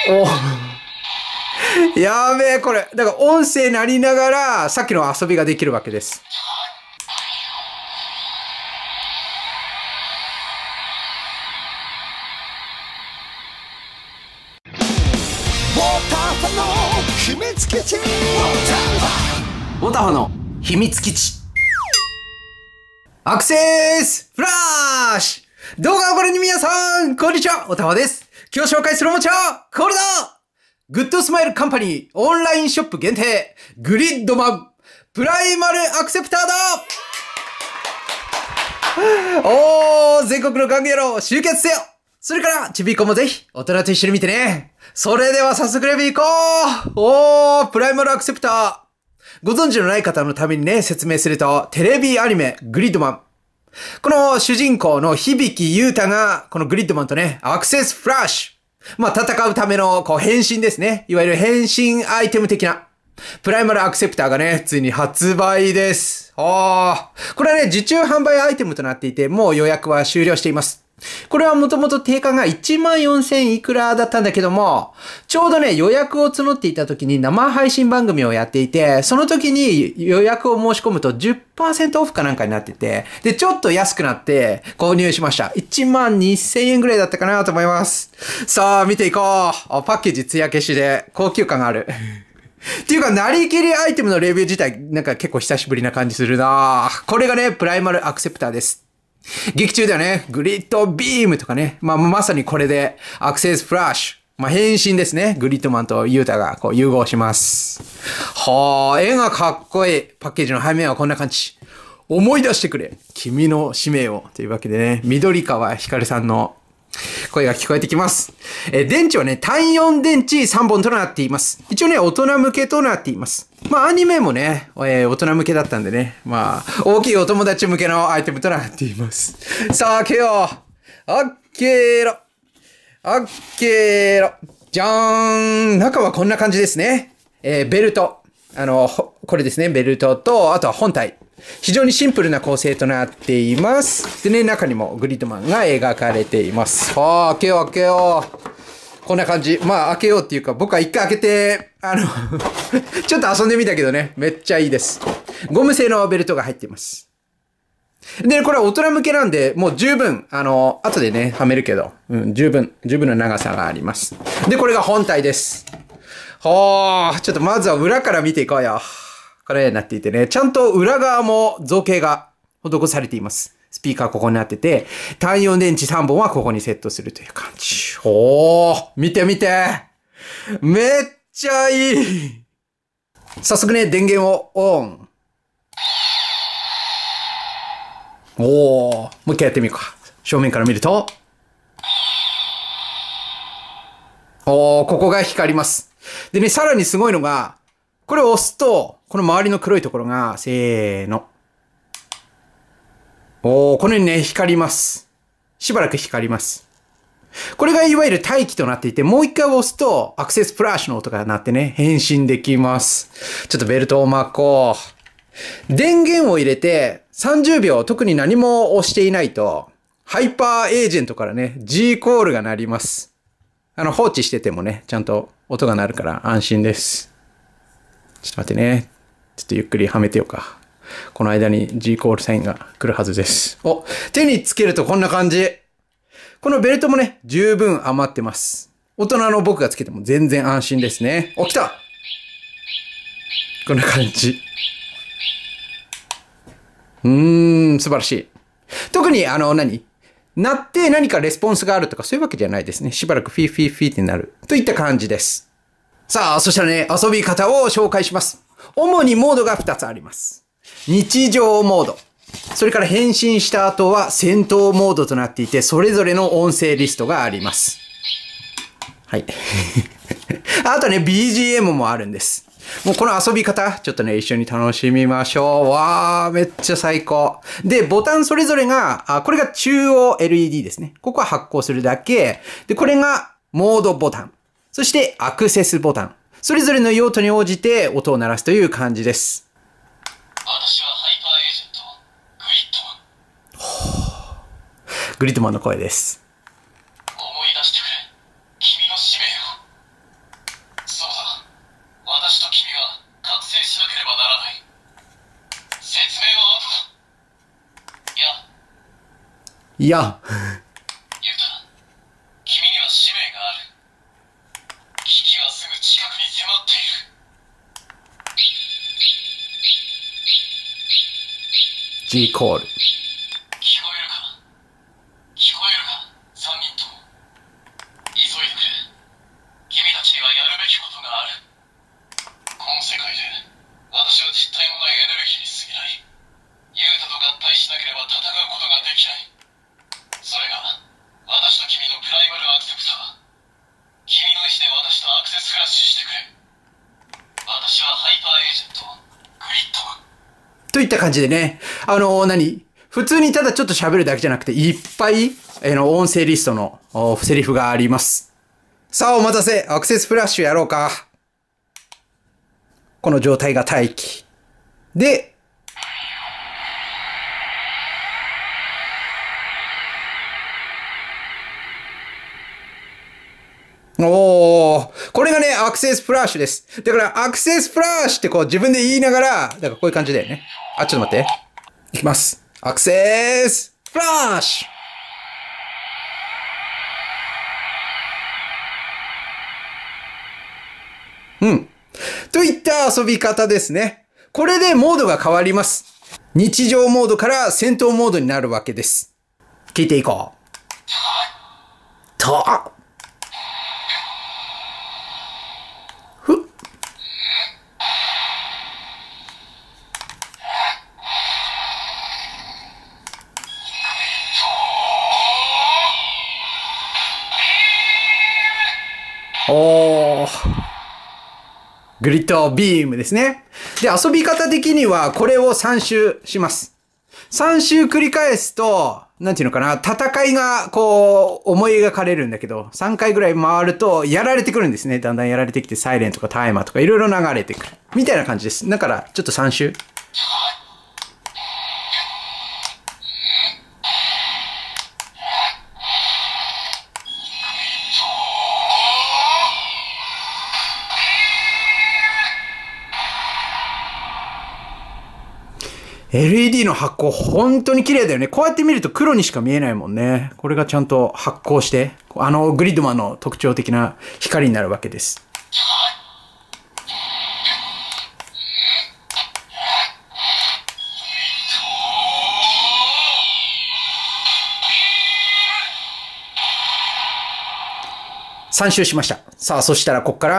おやべえ、これ。だから音声鳴りながら、さっきの遊びができるわけです。ウォタファの秘密基地。アクセスフラッシュ。動画をご覧の皆さん、こんにちは、ウォタファです。今日紹介するおもちゃは、これだ。グッドスマイルカンパニーオンラインショップ限定、グリッドマンプライマルアクセプターだ。おー、全国の玩具野郎集結せよ。それから、ちびっこもぜひ、大人と一緒に見てね。それでは早速レビュー行こう。おー、プライマルアクセプター。ご存知のない方のためにね、説明すると、テレビアニメ、グリッドマン。この主人公の響優太が、このグリッドマンとね、アクセスフラッシュ。まあ、戦うための、変身ですね。いわゆる変身アイテム的な。プライマルアクセプターがね、ついに発売です。これはね、受注販売アイテムとなっていて、もう予約は終了しています。これはもともと定価が14,000いくらだったんだけども、ちょうどね、予約を募っていた時に生配信番組をやっていて、その時に予約を申し込むと 10% オフかなんかになってて、で、ちょっと安くなって購入しました。12,000円ぐらいだったかなと思います。さあ、見ていこう。パッケージ艶消しで高級感がある。っていうか、なりきりアイテムのレビュー自体、なんか結構久しぶりな感じするな。これがね、プライマルアクセプターです。劇中ではね、グリッドビームとかね、まさにこれで、アクセスフラッシュ。変身ですね。グリッドマンとユータが融合します。絵がかっこいい。パッケージの背面はこんな感じ。思い出してくれ。君の使命を。というわけでね、緑川ひかるさんの声が聞こえてきます。電池はね、単4電池3本となっています。一応ね、大人向けとなっています。アニメもね、大人向けだったんでね、大きいお友達向けのアイテムとなっています。さあ、開けよう。オッケーろ。オッケーろ。じゃーん。中はこんな感じですね。ベルト。これですね、ベルトと、あとは本体。非常にシンプルな構成となっています。でね、中にもグリッドマンが描かれています。開けよう開けよう。こんな感じ。開けようっていうか、僕は一回開けて、ちょっと遊んでみたけどね、めっちゃいいです。ゴム製のベルトが入っています。で、これは大人向けなんで、もう十分、後でね、はめるけど、十分な長さがあります。で、これが本体です。ちょっとまずは裏から見ていこうよ。これになっていてね、ちゃんと裏側も造形が施されています。スピーカーここになってて、単4電池3本はここにセットするという感じ。見て見て。めっちゃいい。早速ね、電源をオン。もう一回やってみようか。正面から見ると。ここが光ります。でね、さらにすごいのが、これを押すと、この周りの黒いところが、せーの。このようにね、光ります。しばらく光ります。これがいわゆる待機となっていて、もう一回押すと、アクセスフラッシュの音が鳴ってね、変身できます。ちょっとベルトを巻こう。電源を入れて、30秒、特に何も押していないと、ハイパーエージェントからね、G コールが鳴ります。放置しててもね、ちゃんと音が鳴るから安心です。ちょっと待ってね。ちょっとゆっくりはめてようか。この間に G コールサインが来るはずです。手につけるとこんな感じ。このベルトもね、十分余ってます。大人の僕がつけても全然安心ですね。来た！こんな感じ。素晴らしい。特に鳴って何かレスポンスがあるとかそういうわけじゃないですね。しばらくフィーフィーフィーってなる。といった感じです。さあ、そしたらね、遊び方を紹介します。主にモードが2つあります。日常モード。それから変身した後は戦闘モードとなっていて、それぞれの音声リストがあります。はい。あとね、BGM もあるんです。もうこの遊び方、ちょっとね、一緒に楽しみましょう。わー、めっちゃ最高。で、ボタンそれぞれが、これが中央 LED ですね。ここは発光するだけ。で、これがモードボタン。そしてアクセスボタン。それぞれの用途に応じて音を鳴らすという感じです。 私はハイパーエージェント、グリッドマン。 グリッドマンの声です。 思い出してくれ。君の使命を。 いや。 ユタ、君には使命がある。危機はすぐ近くに迫っている。 G コール。 聞こえるか？聞こえるか？三人とも。急いでくれ。君たちにはやるべきことがある。この世界で、私は実体のないエネルギーに過ぎない。ユータと合体しなければ戦うことができない。それが、私と君のプライマルアクセプター。君の意志で私とアクセスフラッシュしてくれ。私はハイパーエージェント、グリッドマン。 といった感じでね、普通にただちょっと喋るだけじゃなくて、いっぱい、音声リストのセリフがあります。さあ、お待たせ。アクセスフラッシュやろうか。この状態が待機。で、これがね、アクセスフラッシュです。だから、アクセスフラッシュってこう自分で言いながら、だからこういう感じだよね。あ、ちょっと待って。いきます。アクセスフラッシュ。といった遊び方ですね。これでモードが変わります。日常モードから戦闘モードになるわけです。聞いていこう。グリッドビームですね。で、遊び方的にはこれを3周します。3周繰り返すと、なんていうのかな、戦いがこう思い描かれるんだけど、3回ぐらい回るとやられてくるんですね。だんだんやられてきてサイレンとかタイマーとかいろいろ流れてくる。みたいな感じです。だからちょっと3周。LED の発光本当に綺麗だよね。こうやって見ると黒にしか見えないもんね。これがちゃんと発光して、グリッドマンの特徴的な光になるわけです。3周しました。さあ、そしたらこっから、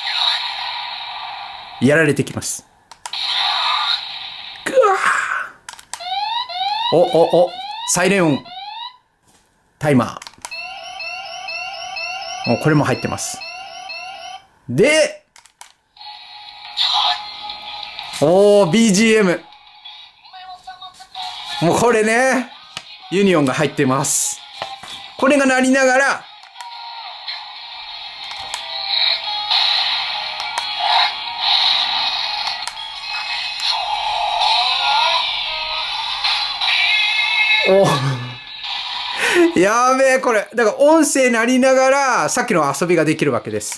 やられてきます。サイレン音。タイマー。これも入ってます。で、BGM。もうこれね、ユニオンが入ってます。これが鳴りながら、やべえ、これ。だから音声鳴りながら、さっきの遊びができるわけです。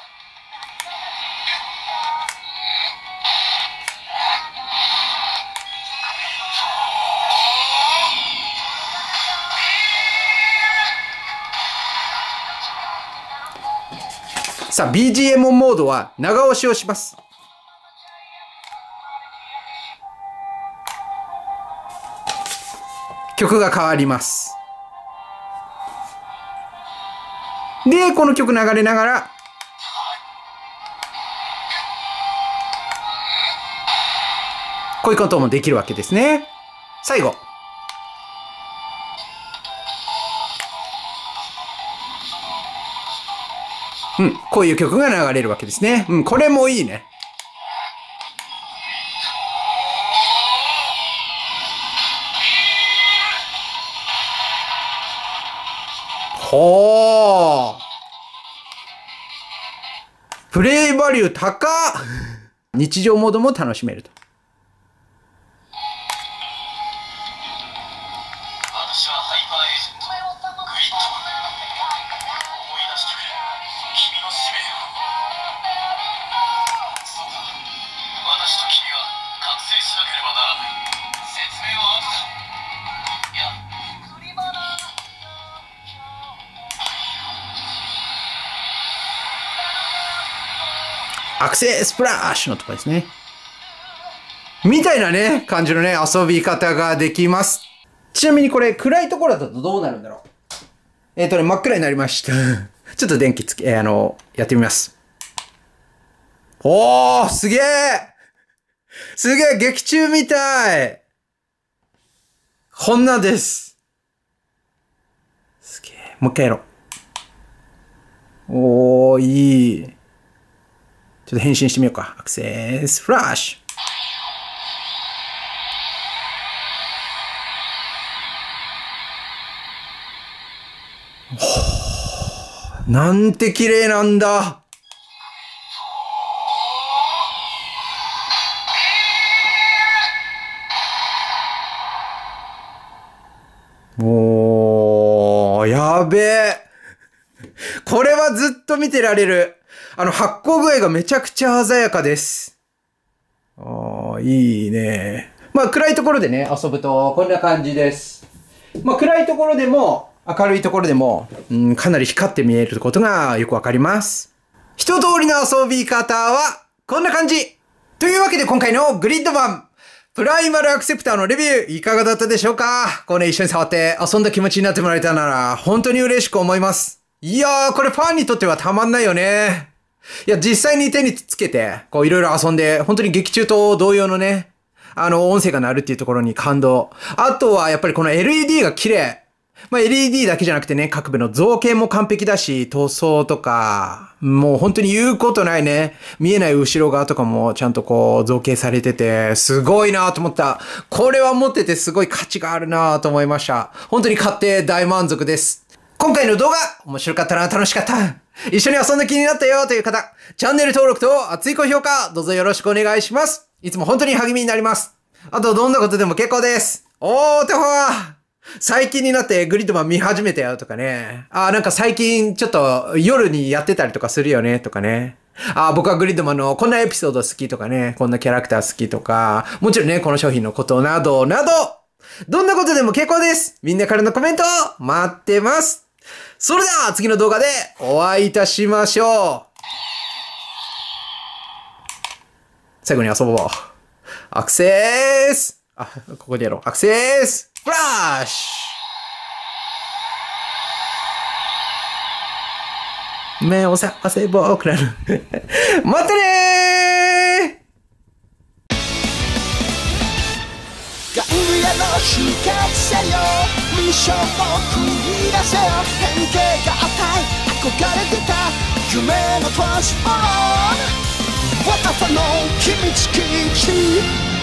さあ、BGM モードは長押しをします。曲が変わります。で、この曲流れながら、こういうこともできるわけですね。最後。こういう曲が流れるわけですね。これもいいね。プレイバリュー高っ。日常モードも楽しめると。 私はハイパーエージェント、グリッドマン。思い出してくれ。君の使命を。そうだ。私と君は覚醒しなければならない。説明は後だ。いや、 アクセスプラッシュのとこですね。みたいなね、感じのね、遊び方ができます。ちなみにこれ、暗いところだとどうなるんだろう。真っ暗になりました。ちょっと電気やってみます。おー、すげえすげえ劇中みたい。こんなんです。すげえ。もう一回やろう。おー、いい。ちょっと変身してみようか。アクセスフラッシュ。なんて綺麗なんだ。おー、やべえ。これはずっと見てられる。発光具合がめちゃくちゃ鮮やかです。いいね。まあ、暗いところでね、遊ぶと、こんな感じです。まあ、暗いところでも、明るいところでも、かなり光って見えることがよくわかります。一通りの遊び方は、こんな感じ。というわけで今回のグリッドマン、プライマルアクセプターのレビュー、いかがだったでしょうか？こうね、一緒に触って遊んだ気持ちになってもらえたなら、本当に嬉しく思います。いやー、これファンにとってはたまんないよね。いや、実際に手につけて、こういろいろ遊んで、本当に劇中と同様のね、音声が鳴るっていうところに感動。あとは、やっぱりこの LED が綺麗。まあ、LED だけじゃなくてね、各部の造形も完璧だし、塗装とか、もう本当に言うことないね。見えない後ろ側とかもちゃんとこう造形されてて、すごいなと思った。これは持っててすごい価値があるなと思いました。本当に買って大満足です。今回の動画、面白かったな、楽しかった。一緒に遊んだ気になったよという方、チャンネル登録と熱い高評価、どうぞよろしくお願いします。いつも本当に励みになります。あと、どんなことでも結構です。てほー最近になってグリッドマン見始めたよとかね。なんか最近ちょっと夜にやってたりとかするよねとかね。僕はグリッドマンのこんなエピソード好きとかね。こんなキャラクター好きとか。もちろんね、この商品のことなどなど。どんなことでも結構です。みんなからのコメント待ってます。それでは次の動画でお会いいたしましょう。最後に遊ぼう。アクセスここでやろう。アクセスフラッシュ目を覚ませ僕らのまたねーガンヤの集結せよミッションを繰り出せよ変形が赤い憧れてた夢のトランスフォーム私の秘密基地